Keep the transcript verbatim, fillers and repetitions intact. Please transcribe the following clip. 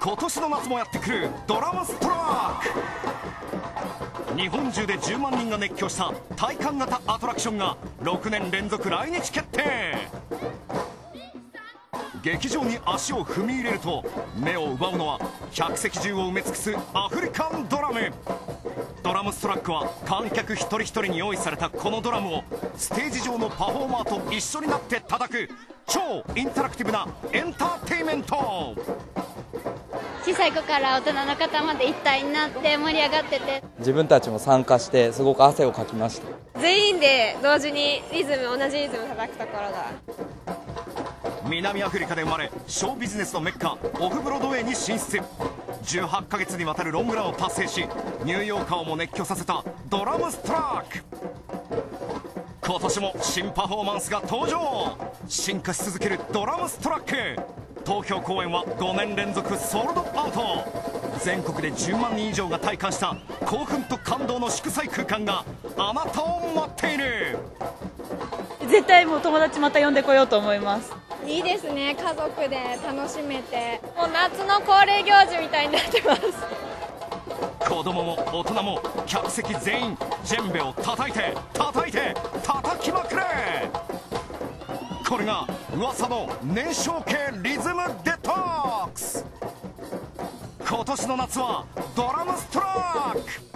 今年の夏もやってくるドラムストラック。日本中でじゅうまんにんが熱狂した体感型アトラクションがろくねん連続来日決定。劇場に足を踏み入れると目を奪うのは客席中を埋め尽くすアフリカンドラム。ドラムストラックは観客一人一人に用意されたこのドラムをステージ上のパフォーマーと一緒になって叩く超インタラクティブなエンターテインメント。 小さい子から大人の方まで一体になって盛り上がってて、 自分たちも参加してすごく汗をかきました。 全員で同時にリズム同じリズム叩くところが。 南アフリカで生まれショービジネスのメッカオフブロードウェイに進出。じゅうはちかげつにわたるロングランを達成しニューヨーカーをも熱狂させたドラムストラック。今年も新パフォーマンスが登場。進化し続けるドラムストラック。東京公演はごねん連続ソールドアウト。全国でじゅうまんにん以上が体感した興奮と感動の祝祭空間があなたを待っている。 絶対もう友達また呼んでこようと思います。 いいですね、家族で楽しめて、もう夏の恒例行事みたいになってます。 子供も大人も客席全員ジェンベを叩いて叩いて叩きまくれ。これが噂の燃焼系リズムデトックス。今年の夏はドラムストラック。